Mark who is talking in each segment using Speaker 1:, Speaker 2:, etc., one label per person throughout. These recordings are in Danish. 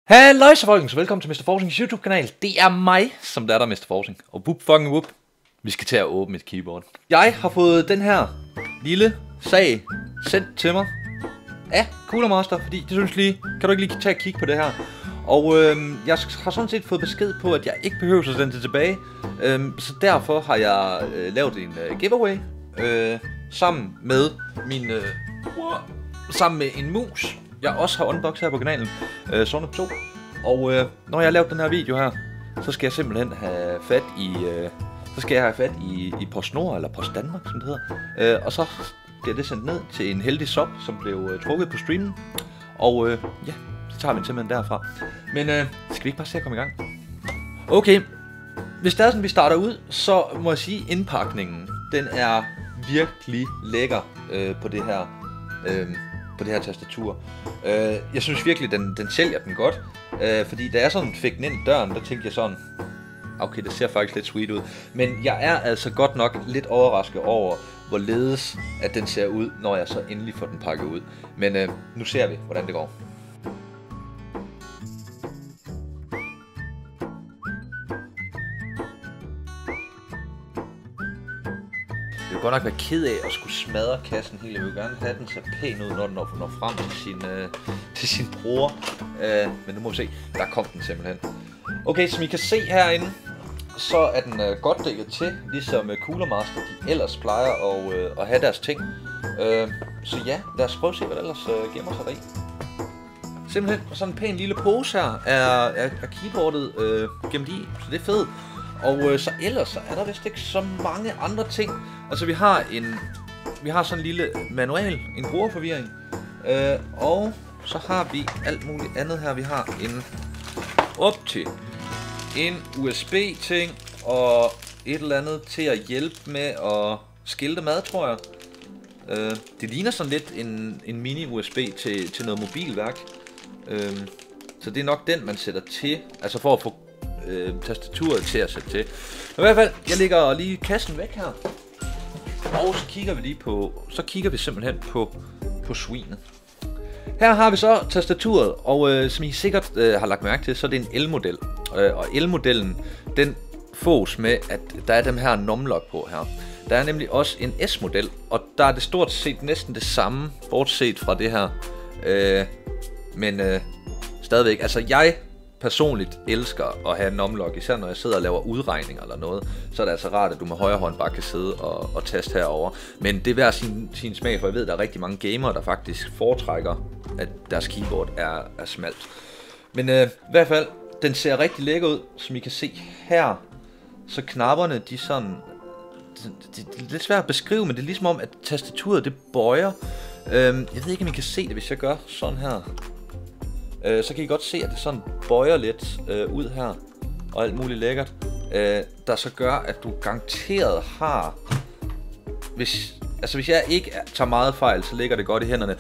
Speaker 1: Halløj så folkens, velkommen til Mr. Forsings YouTube kanal. Det er mig, som der er Mr. Forsing. Og whoop fucking whoop, vi skal til at åbne et keyboard. Jeg har fået den her lille sag sendt til mig af Cooler Master, fordi det synes lige, kan du ikke lige tage et kig på det her? Og jeg har sådan set fået besked på, at jeg ikke behøver at sende det tilbage. Så derfor har jeg lavet en giveaway sammen med min sammen med en mus, jeg også har unboxet her på kanalen, Sonic 2. Og når jeg har lavet den her video her, så skal jeg simpelthen have fat i, PostNord, eller Post Danmark, som det hedder. Og så bliver det sendt ned til en heldig sub, som blev trukket på streamen. Og ja, så tager vi den simpelthen derfra. Men skal vi ikke bare se at komme i gang? Okay, hvis det er sådan, vi starter ud, så må jeg sige, indpakningen, den er virkelig lækker på det her tastatur. Jeg synes virkelig, den sælger den godt. Fordi da jeg sådan fik den ind i døren, der tænkte jeg sådan, okay, det ser faktisk lidt sweet ud. Men jeg er altså godt nok lidt overrasket over, hvorledes at den ser ud, når jeg så endelig får den pakket ud. Men nu ser vi, hvordan det går. Jeg vil godt nok være ked af at skulle smadre kassen helt. Jeg vil gerne have den så pæn ud, når den når frem til sin bror. Men nu må vi se. Der kom den simpelthen. Okay, som I kan se herinde, så er den godt dækket til, ligesom Cooler Master de ellers plejer at have deres ting. Så ja, lad os prøve at se, hvad der ellers gemmer sig deri. Simpelthen sådan en pæn lille pose her er keyboardet gemt i, så det er fedt. Og så ellers så er der vist ikke så mange andre ting. Altså vi har sådan en lille manual, en brugerforvirring. Og så har vi alt muligt andet her. Vi har en USB-ting og et eller andet til at hjælpe med at skilte mad, tror jeg. Det ligner sådan lidt en mini-USB til noget mobilværk. Så det er nok den, man sætter til, altså for at få tastaturet til at sætte til. Men i hvert fald, jeg lægger lige kassen væk her. Og så kigger vi simpelthen på svinet. Her har vi så tastaturet, og som I sikkert har lagt mærke til, så er det en L-model. Og L-modellen, den fås med, at der er dem her numlock på her. Der er nemlig også en S-model, og der er det stort set næsten det samme, bortset fra det her. Men stadigvæk, altså jeg personligt elsker at have numlock, især når jeg sidder og laver udregninger eller noget, så er det altså rart, at du med højre hånd bare kan sidde og taste herover. Men det er hver sin smag, for jeg ved, at der er rigtig mange gamere, der faktisk foretrækker, at deres keyboard er smalt. Men i hvert fald, den ser rigtig lækker ud, som I kan se her. Så knapperne, de sådan, det er lidt svært at beskrive, men det er ligesom om, at tastaturet det bøjer. Jeg ved ikke, om I kan se det, hvis jeg gør sådan her. Så kan I godt se, at det sådan bøjer lidt ud her, og alt muligt lækkert, der så gør, at du garanteret har, hvis jeg ikke tager meget fejl, så ligger det godt i hænderne.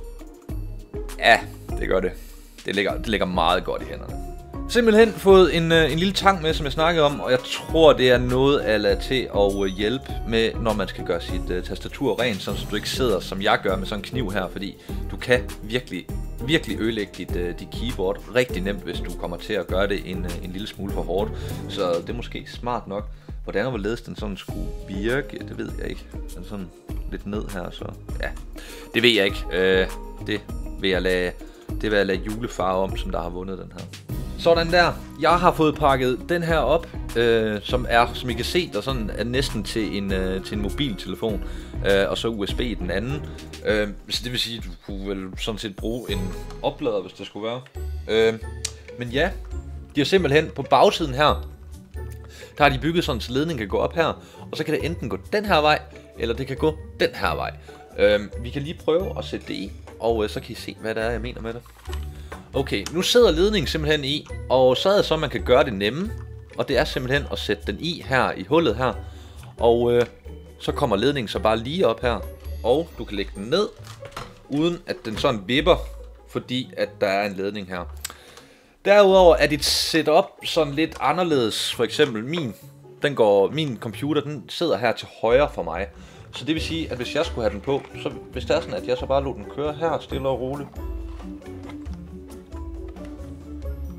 Speaker 1: Ja, det gør det. Det ligger meget godt i hænderne. Simpelthen fået en lille tang med, som jeg snakkede om, og jeg tror, det er noget til at hjælpe med, når man skal gøre sit tastatur rent, så du ikke sidder, som jeg gør, med sådan en kniv her, fordi du kan virkelig ødelægge dit keyboard rigtig nemt, hvis du kommer til at gøre det en lille smule for hårdt. Så det er måske smart nok. Hvordan og hvorledes den sådan skulle virke, det ved jeg ikke. Den er sådan lidt ned her, så ja, det ved jeg ikke. Det vil jeg lade julefar om, som der har vundet den her. Sådan der. Jeg har fået pakket den her op, som I kan se, der sådan er næsten til en mobiltelefon, og så USB i den anden. Så det vil sige, at du kunne vel sådan set bruge en oplader, hvis det skulle være. Men ja, de har simpelthen på bagsiden her, der har de bygget sådan, så ledningen kan gå op her, og så kan det enten gå den her vej, eller det kan gå den her vej. Vi kan lige prøve at sætte det i, og så kan I se, hvad det er, jeg mener med det. Okay, nu sidder ledningen simpelthen i, og så er det så, man kan gøre det nemme, og det er simpelthen at sætte den i her i hullet her, og så kommer ledningen så bare lige op her, og du kan lægge den ned, uden at den sådan vipper, fordi at der er en ledning her. Derudover er dit setup sådan lidt anderledes, for eksempel min computer, den sidder her til højre for mig, så det vil sige, at hvis jeg skulle have den på, så hvis det er sådan, at jeg så bare lod den køre her stille og roligt,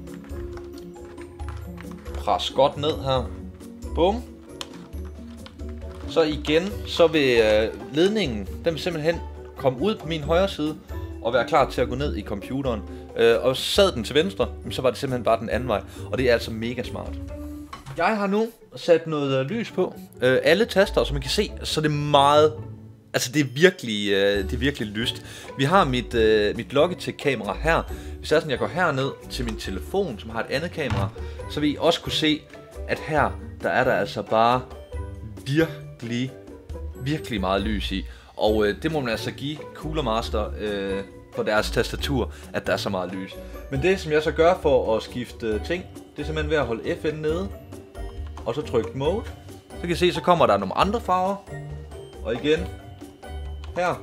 Speaker 1: presse godt ned her. Bum. Så igen, så vil ledningen, den vil simpelthen komme ud på min højre side og være klar til at gå ned i computeren. Og sad den til venstre, så var det simpelthen bare den anden vej. Og det er altså mega smart. Jeg har nu sat noget lys på. Alle taster, som I kan se, så det er meget... Altså det er virkelig lyst. Vi har mit Logitech-kamera her. Hvis det er sådan, jeg går herned til min telefon, som har et andet kamera, så vil I også kunne se, at her, der er der altså bare virkelig meget lys i. Og det må man altså give Cooler Master på deres tastatur, at der er så meget lys. Men det, som jeg så gør for at skifte ting, det er simpelthen ved at holde FN nede, og så trykke Mode. Så kan I se, så kommer der nogle andre farver. Og igen, her.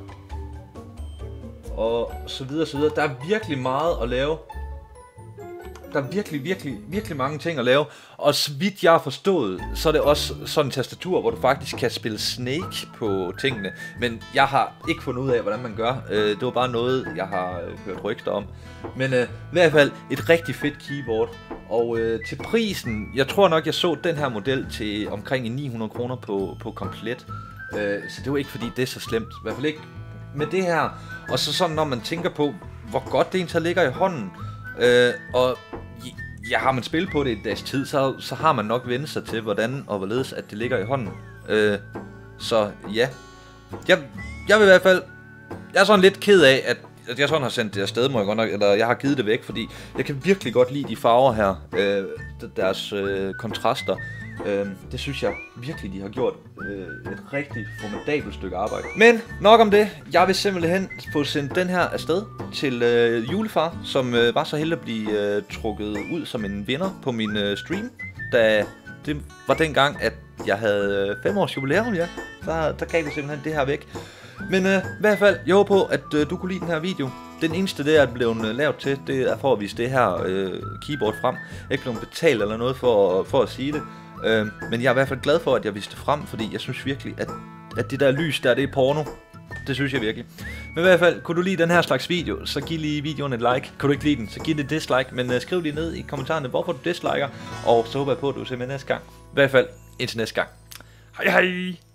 Speaker 1: Og så videre, så videre. Der er virkelig meget at lave. Der er virkelig mange ting at lave. Og så vidt jeg har forstået, så er det også sådan en tastatur, hvor du faktisk kan spille Snake på tingene. Men jeg har ikke fundet ud af, hvordan man gør. Det var bare noget, jeg har hørt rygter om. Men i hvert fald et rigtig fedt keyboard. Og til prisen, jeg tror nok, jeg så den her model til omkring 900 kroner på komplet. Så det var ikke fordi det er så slemt. I hvert fald ikke med det her. Og så sådan, når man tænker på, hvor godt det egentlig ligger i hånden. Og har man spillet på det i et dags tid, så har man nok vendt sig til, hvordan og hvorledes at det ligger i hånden. Så ja. Jeg vil i hvert fald... Jeg er sådan lidt ked af, at jeg sådan har sendt det afsted, må jeg godt nok, eller jeg har givet det væk, fordi jeg kan virkelig godt lide de farver her. Deres kontraster. Det synes jeg virkelig, de har gjort et rigtig formidabelt stykke arbejde. Men nok om det. Jeg vil simpelthen få sendt den her afsted til julefar, som var så heldig at blive trukket ud som en vinder på min stream. Da det var dengang, at jeg havde 5 års jubilæum, ja. Der gav vi simpelthen det her væk. Men i hvert fald, jeg håber på, at du kunne lide den her video. Den eneste, det er blevet lavet til, det er for at vise det her keyboard frem. Jeg er ikke blevet betalt eller noget for at sige det. Men jeg er i hvert fald glad for, at jeg viste det frem, fordi jeg synes virkelig, at det der lys der, det er porno. Det synes jeg virkelig. Men i hvert fald, kunne du lide den her slags video, så giv lige videoen et like. Kunne du ikke lide den, så giv det et dislike. Men skriv lige ned i kommentarerne, hvorfor du disliker. Og så håber jeg på, at du ser med næste gang. I hvert fald, indtil næste gang. Hej hej!